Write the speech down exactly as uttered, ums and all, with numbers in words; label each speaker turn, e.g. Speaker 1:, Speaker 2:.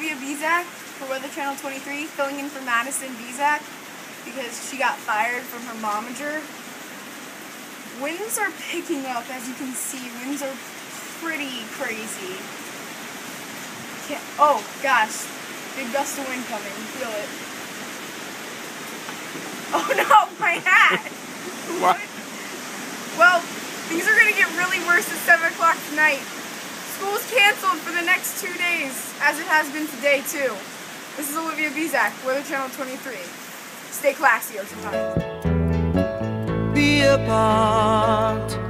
Speaker 1: Olivia Bizak for Weather Channel twenty-three, filling in for Madison Bizak because she got fired from her momager. Winds are picking up, as you can see. Winds are pretty crazy. Can't, oh gosh, big gust of wind coming. Feel it. Oh no, my hat!
Speaker 2: What?
Speaker 1: Well, things are going to get really worse at seven o'clock tonight. School's canceled for the next two days, as it has been today too. This is Olivia Bizak, Weather Channel twenty-three. Stay classy, Ocean Times.
Speaker 3: Be apart.